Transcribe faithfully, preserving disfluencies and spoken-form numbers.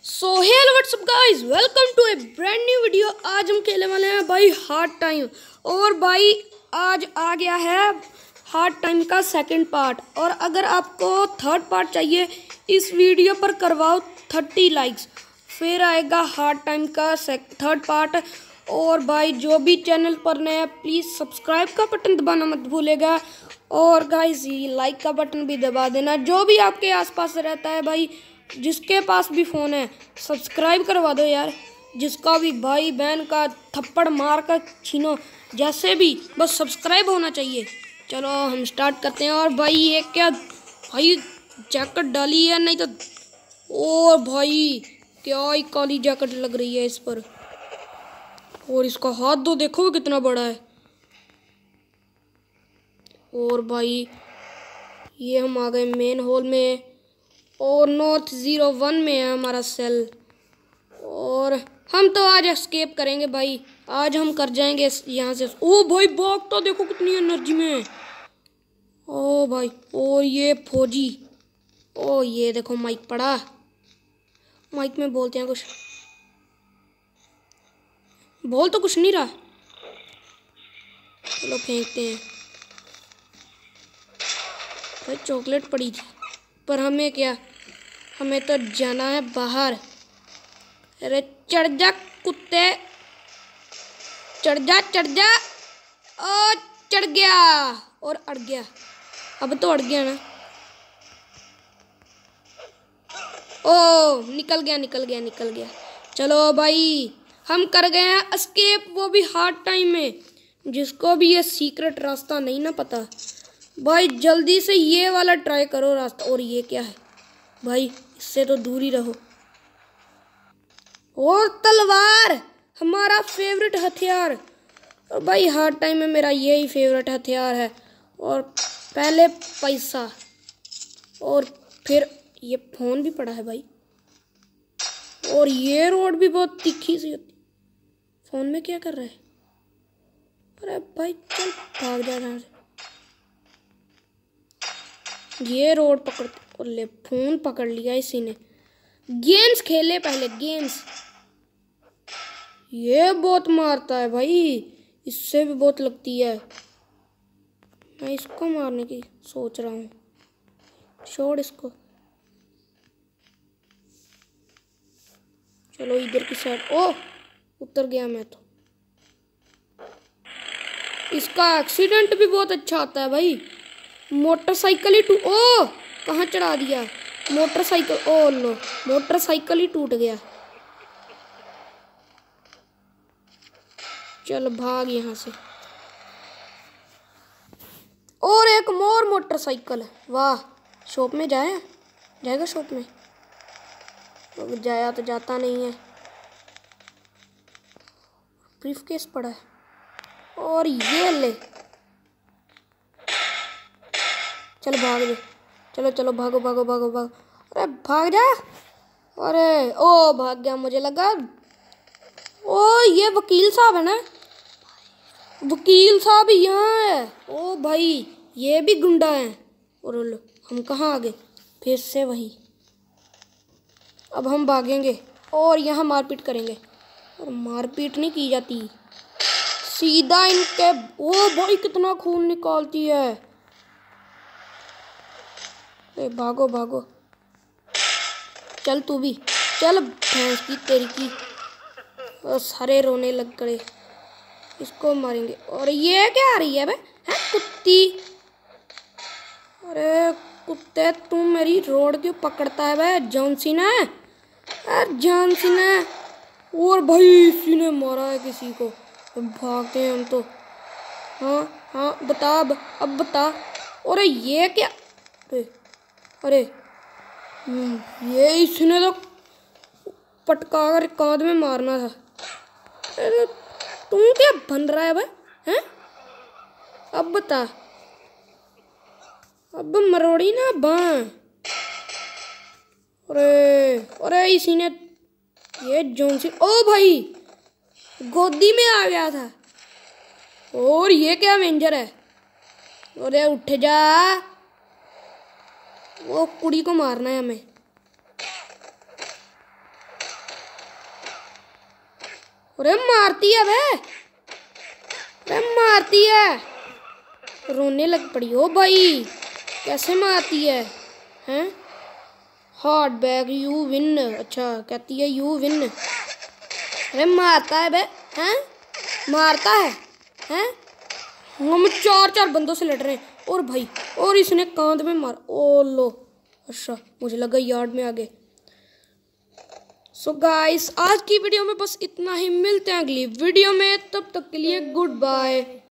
So hello what's up guys, welcome to a brand new video. आज हम खेलने वाले हैं भाई हार्ड टाइम। और भाई आज आ गया है हार्ड टाइम का सेकंड पार्ट। और अगर आपको थर्ड पार्ट चाहिए इस वीडियो पर करवाओ थर्टी लाइक्स, फिर आएगा हार्ड टाइम का थर्ड पार्ट। और भाई जो भी चैनल पर नया प्लीज़ सब्सक्राइब का बटन दबाना मत भूलेगा। और गाइस ये लाइक का बटन भी दबा देना। जो भी आपके आसपास रहता है भाई, जिसके पास भी फ़ोन है सब्सक्राइब करवा दो यार। जिसका भी भाई बहन का थप्पड़ मार कर छीनो, जैसे भी बस सब्सक्राइब होना चाहिए। चलो हम स्टार्ट करते हैं। और भाई ये क्या भाई जैकेट डाली है, नहीं तो और भाई क्या ही काली जैकेट लग रही है इस पर। और इसका हाथ दो, देखो कितना बड़ा है। और भाई ये हम आ गए मेन हॉल में और नॉर्थ ज़ीरो वन में है हमारा सेल। और हम तो आज एस्केप करेंगे भाई, आज हम कर जाएंगे यहाँ से। ओ भाई भाग तो देखो कितनी एनर्जी में है। ओ भाई और ये फौजी, ओ ये देखो माइक पड़ा, माइक में बोलते हैं कुछ, बोल तो कुछ नहीं रहा। चलो फेंकते हैं। भाई चॉकलेट पड़ी थी, पर हमें क्या, हमें तो जाना है बाहर। अरे चढ़ जा कुत्ते, चढ़ जा चढ़ जा। ओ चढ़ गया और अड़ गया। अब तो अड़ गया ना। ओ निकल गया निकल गया निकल गया। चलो भाई हम कर गए हैं एस्केप, वो भी हार्ड टाइम में। जिसको भी ये सीक्रेट रास्ता नहीं ना पता भाई, जल्दी से ये वाला ट्राई करो रास्ता। और ये क्या है भाई, इससे तो दूर ही रहो। और तलवार हमारा फेवरेट हथियार। और भाई हार्ड टाइम में मेरा यही फेवरेट हथियार है। और पहले पैसा, और फिर ये फोन भी पड़ा है भाई। और ये रोड भी बहुत तीखी सी होती। फोन में क्या कर रहा है? अरे भाई चल भाग जा यहाँ से। ये रोड पकड़, और ले फोन पकड़ लिया इसी ने। गेम्स खेले पहले, गेम्स। ये बहुत मारता है भाई, इससे भी बहुत लगती है। मैं इसको मारने की सोच रहा हूँ, छोड़ इसको। चलो इधर की साइड। ओह उतर गया मैं तो। इसका एक्सीडेंट भी बहुत अच्छा आता है भाई। मोटरसाइकिल ही टूट, ओ कहाँ चढ़ा दिया मोटरसाइकिल। ओ लो मोटरसाइकिल ही टूट गया। चल भाग यहाँ से। और एक मोर मोटरसाइकिल, वाह। शॉप में जाए, जाएगा शॉप में? अब जाया तो जाता नहीं है। ब्रीफकेस पड़ा है। और ये ले, चलो भाग दे। चलो चलो भागो भागो भागो भागो। अरे भाग जा। अरे ओ भाग गया, मुझे लगा। ओ ये वकील साहब है ना, वकील साहब यहाँ है। ओ भाई ये भी गुंडा है। और लो हम कहाँ आ गए, फिर से वही। अब हम भागेंगे और यहाँ मारपीट करेंगे। और मारपीट नहीं की जाती, सीधा इनके। ओ भाई कितना खून निकालती है। ए, भागो भागो। चल तू भी चल, भैंस की तेरी की। और सारे रोने लग गए। इसको मारेंगे। और ये क्या आ रही है बे, हैं कुत्ती। अरे कुत्ते तू मेरी रोड क्यों पकड़ता है बे, जॉन सीना है, जॉन सीना। और भाई इसी ने मारा है किसी को। भागते हैं हम तो। हाँ हाँ बता अब, अब बता। और ये क्या, अरे अरे ये इसने तो पटका कर कांध में मारना था। अरे तू क्या बन रहा है भाई, हैं? अब बता, अब मरोड़ी ना बां। अरे अरे इसी ने, ये जोनसी। ओ भाई गोदी में आ गया था। और ये क्या वेंजर है। अरे उठ जा, वो कुड़ी को मारना है हमें। अरे मारती है बे, अरे मारती है, रोने लग पड़ी हो भाई, कैसे मारती है हैं। हार्ड बैग यू विन, अच्छा कहती है यू विन। अरे मारता है बे हैं, मारता है हैं। हम चार चार बंदों से लड़ रहे हैं और भाई, और इसने कांध में मार, ओ लो, अच्छा मुझे लगा यार्ड में आ गए। सो गाइस आज की वीडियो में बस इतना ही, मिलते हैं अगली वीडियो में, तब तक के लिए गुड बाय।